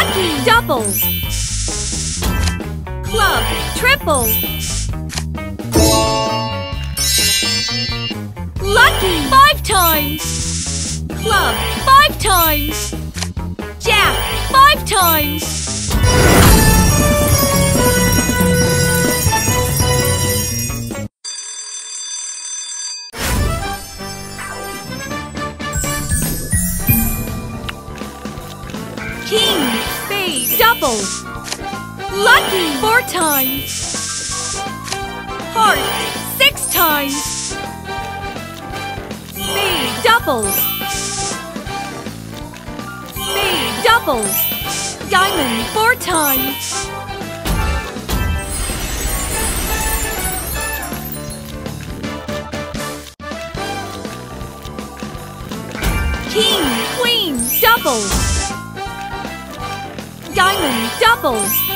Lucky double. Club triple. Lucky 5 times. Club 5 times. Jack 5 times. King spade double. Lucky 4 times. Heart 6 times. Spade double. Spade double. Diamond 4 times. King queen double. Diamond double.